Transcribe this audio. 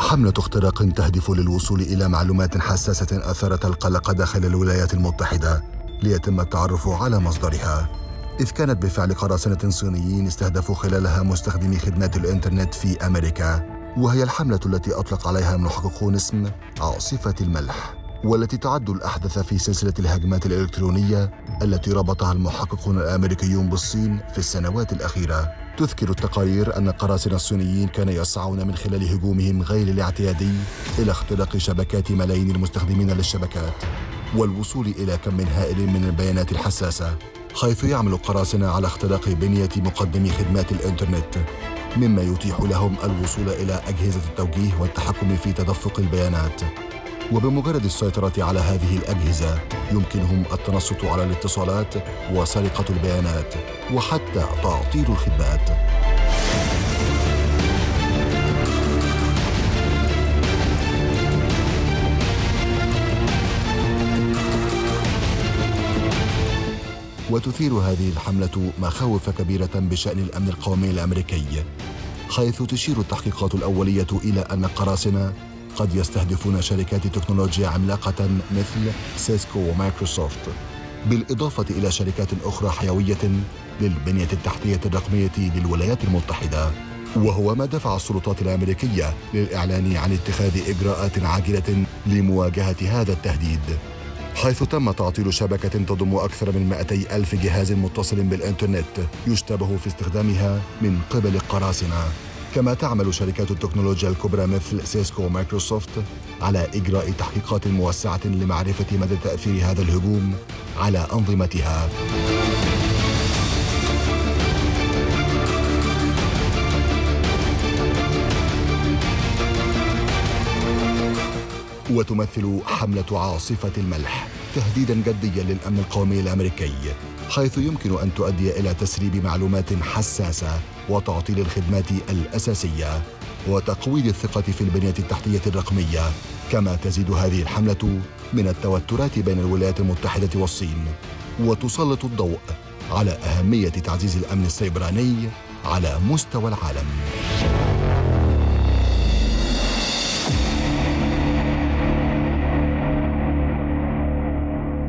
حملة اختراق تهدف للوصول إلى معلومات حساسة أثارت القلق داخل الولايات المتحدة ليتم التعرف على مصدرها، إذ كانت بفعل قراصنة صينيين استهدفوا خلالها مستخدمي خدمات الإنترنت في أمريكا، وهي الحملة التي أطلق عليها المحققون اسم عاصفة الملح، والتي تعد الأحدث في سلسلة الهجمات الإلكترونية التي ربطها المحققون الأمريكيون بالصين في السنوات الأخيرة. تذكر التقارير أن القراصنة الصينيين كانوا يسعون من خلال هجومهم غير الاعتيادي إلى اختراق شبكات ملايين المستخدمين للشبكات والوصول إلى كم هائل من البيانات الحساسة، حيث يعمل القراصنة على اختراق بنية مقدمي خدمات الإنترنت، مما يتيح لهم الوصول إلى أجهزة التوجيه والتحكم في تدفق البيانات. وبمجرد السيطرة على هذه الأجهزة يمكنهم التنصت على الاتصالات وسرقة البيانات وحتى تعطيل الخدمات. وتثير هذه الحملة مخاوف كبيرة بشأن الأمن القومي الأمريكي، حيث تشير التحقيقات الأولية إلى أن القراصنة قد يستهدفون شركات تكنولوجيا عملاقة مثل سيسكو ومايكروسوفت، بالإضافة إلى شركات أخرى حيوية للبنية التحتية الرقمية للولايات المتحدة، وهو ما دفع السلطات الأمريكية للإعلان عن اتخاذ إجراءات عاجلة لمواجهة هذا التهديد، حيث تم تعطيل شبكة تضم أكثر من 200,000 جهاز متصل بالإنترنت يشتبه في استخدامها من قبل القراصنة. كما تعمل شركات التكنولوجيا الكبرى مثل سيسكو ومايكروسوفت على إجراء تحقيقات موسعة لمعرفة مدى تأثير هذا الهجوم على أنظمتها. وتمثل حملة عاصفة الملح تهديداً جدياً للأمن القومي الأمريكي، حيث يمكن أن تؤدي إلى تسريب معلومات حساسة وتعطيل الخدمات الأساسية وتقويض الثقة في البنية التحتية الرقمية. كما تزيد هذه الحملة من التوترات بين الولايات المتحدة والصين، وتسلط الضوء على أهمية تعزيز الأمن السيبراني على مستوى العالم.